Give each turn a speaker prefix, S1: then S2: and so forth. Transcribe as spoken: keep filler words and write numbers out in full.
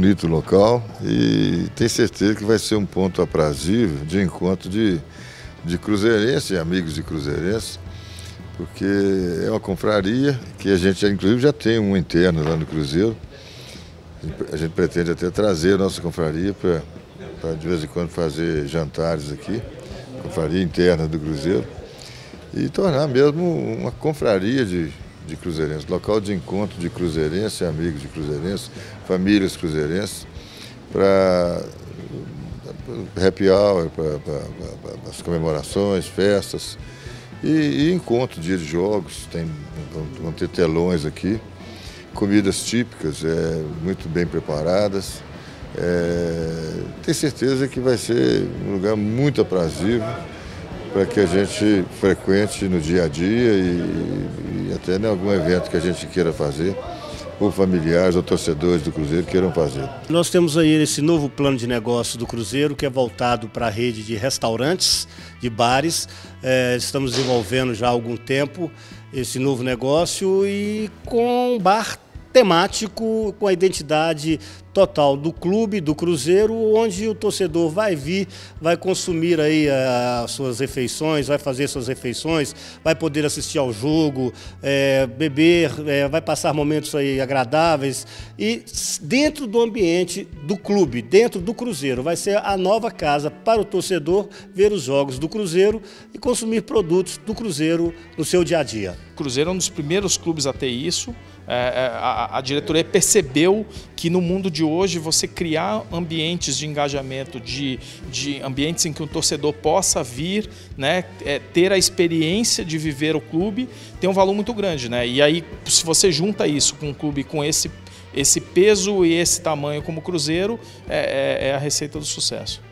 S1: bonito o local e tenho certeza que vai ser um ponto aprazível de encontro de, de cruzeirenses e amigos de cruzeirenses, porque é uma confraria que a gente, inclusive, já tem um interno lá no Cruzeiro. A gente pretende até trazer a nossa confraria para, de vez em quando, fazer jantares aqui, confraria interna do Cruzeiro, e tornar mesmo uma confraria de, de cruzeirenses, local de encontro de cruzeirenses, amigos de cruzeirenses, famílias cruzeirenses, para happy hour, para as comemorações, festas e, e encontro, dia de jogos, tem, vão ter telões aqui, comidas típicas, é, muito bem preparadas. É, tenho certeza que vai ser um lugar muito aprazível para que a gente frequente no dia a dia e, e até em algum evento que a gente queira fazer, ou familiares ou torcedores do Cruzeiro queiram fazer.
S2: Nós temos aí esse novo plano de negócio do Cruzeiro, que é voltado para a rede de restaurantes, de bares. É, estamos desenvolvendo já há algum tempo esse novo negócio e com bar temático, com a identidade total do clube, do Cruzeiro, onde o torcedor vai vir, vai consumir aí as suas refeições, vai fazer suas refeições, vai poder assistir ao jogo, é, beber, é, vai passar momentos aí agradáveis e dentro do ambiente do clube, dentro do Cruzeiro, vai ser a nova casa para o torcedor ver os jogos do Cruzeiro e consumir produtos do Cruzeiro no seu dia a dia.
S3: O Cruzeiro é um dos primeiros clubes a ter isso. É, a, a diretoria percebeu que no mundo de hoje você criar ambientes de engajamento, de, de ambientes em que o torcedor possa vir, né, é, ter a experiência de viver o clube, tem um valor muito grande, né? E aí, se você junta isso com um clube com esse, esse peso e esse tamanho como o Cruzeiro, é, é, é a receita do sucesso.